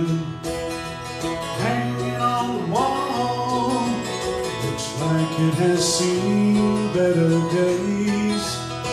mandolin hanging on the wall. Looks like it has seen better days.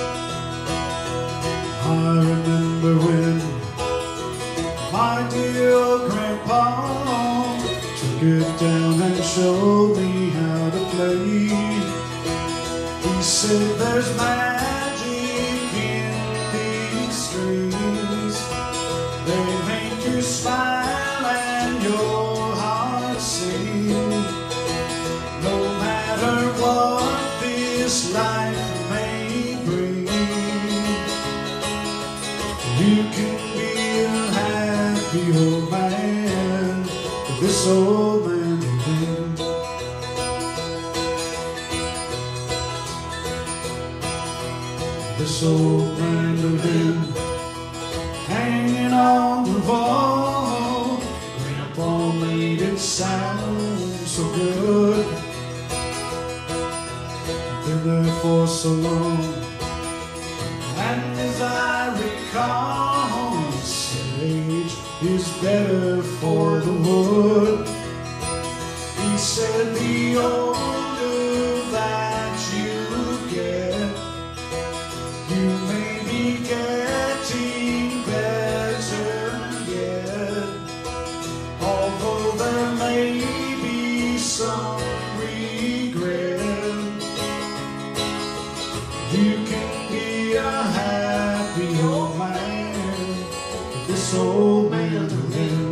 I remember when my dear grandpa took it down and showed me how to play. He said there's magic in these strings. They make you smile and your heart sing. No matter what this life may bring, you can be a happy old man with this old mandolin. This old mandolin hanging on the wall. Grandpa made it sound so good. Been there for so long, and as I recall, sage is better for the wood. He said the older that you get, you may be getting better yet. Although there may be some regret, you can be a happy old man with this old mandolin.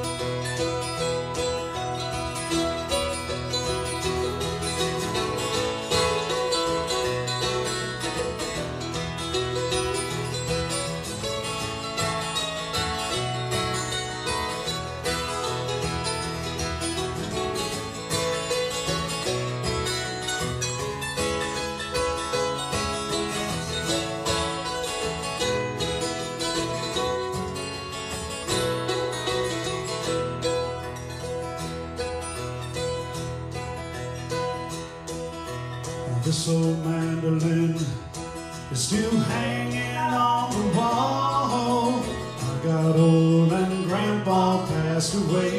This old mandolin is still hanging on the wall. I got old and grandpa passed away.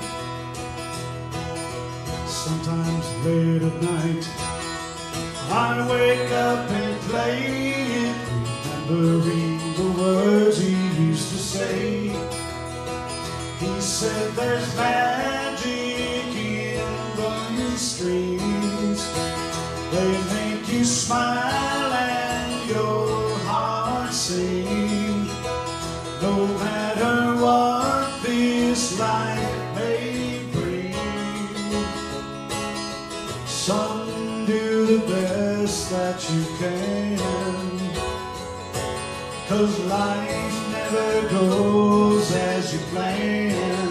Sometimes late at night I wake up and play it, remembering the words he used to say. He said there's magic in those strings. They make you smile and your heart sing. No matter what this life may bring, son, do the best that you can, 'cause life never goes as you plan.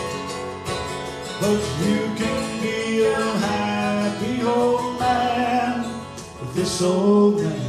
But you can be a happy old man with this old man.